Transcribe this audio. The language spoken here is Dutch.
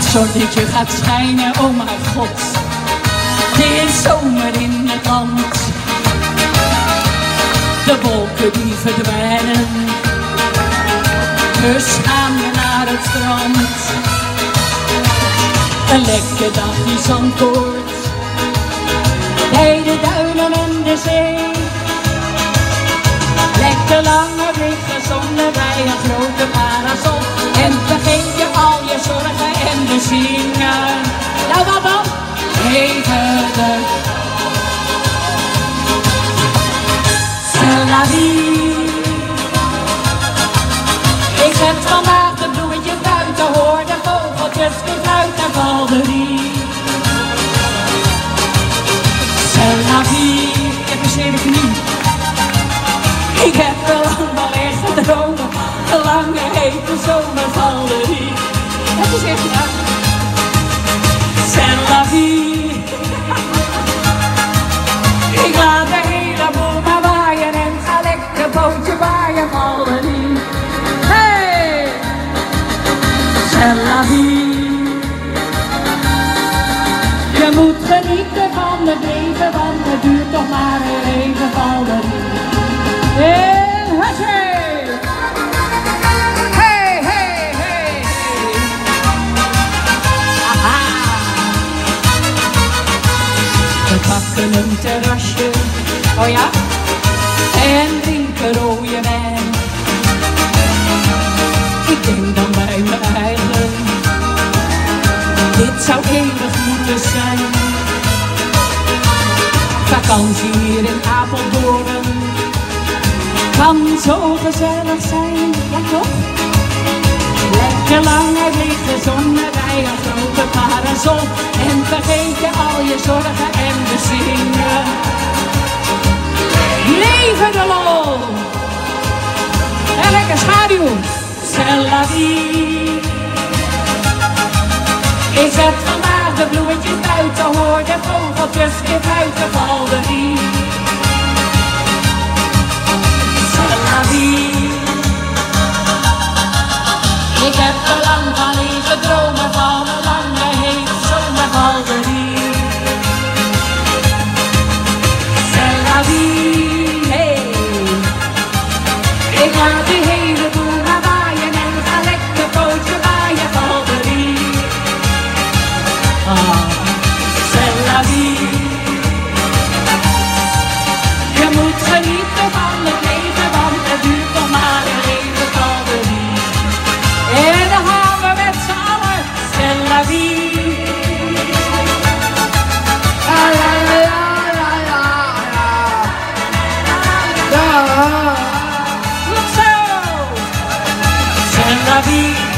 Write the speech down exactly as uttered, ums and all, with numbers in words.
zonnetje gaat schijnen, oh mijn god. Het is zomer in het land. De wolken die verdwijnen. Dus gaan we naar het strand. Een lekker dagje Zandvoort. Bij de duinen en de zee. Lekker langer liggen zonder bij een grote parasol. En vergeet je al je zorgen en we zingen. Nou wat dan? Even de C'est la vie. Ik zet vandaag de bloemetjes buiten, hoor de vogeltjes weer fluiten en valderie. C'est la vie. Ik verzeer ik nu. Ik heb wel allemaal echt gedroomd, een lange hete zomervalderie. Het is echt ja. C'est la vie. Ik laat de hele boel maar waaien en ga lekker bootje waaien, valderie. Hey! C'est la vie. Je moet genieten van het leven, want het duurt toch maar even, valderie. En hey, hey, hey, hey. Aha. We pakken een terrasje, oh ja, en drinken rode wijn. Ik denk dan bij me eigen, dit zou eeuwig moeten zijn. Vakantie hier in Apeldoorn kan zo gezellig zijn, ja toch? Lekker lang uit liggen zonder bij een grote parasol. En vergeet je al je zorgen en we zingen. Leven de lol! En lekker schaduw! C'est la vie. Ik zet vandaag de bloemetjes buiten, hoor de vogeltjes weer buiten, valderie. Ik heb er lang van liggen dromen van een lange hete zomervalderie. C'est la vie, hey. Ik laat die hele boel maar waaien en ga lekker pootje waaien, valderie. Ah, c'est la vie. Je moet genieten van het leven, want het duurt nog maar een leven, valderie. En dan gaan we met z'n allen, c'est la vie. La la la la la la. Goed zo. C'est la vie.